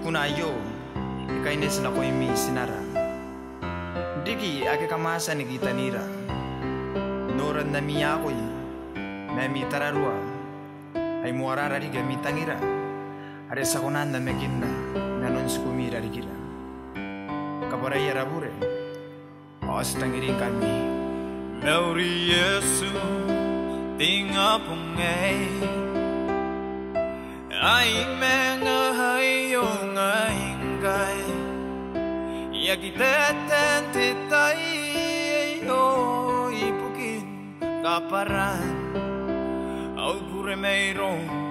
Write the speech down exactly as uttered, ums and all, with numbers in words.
kuna yo ikaines na ko imi sinara diki ake kamasa ni gitanira noran na miya ko na mi tararua ay muarara riga mi tangira are sakonan na mekinna nanon sukumira rigira kabaray rabure os tangiring kami Lauri Yesu tinga pungai ai menga hayo ngai ya kiteten titai yo ipukin kaparan au pure meiro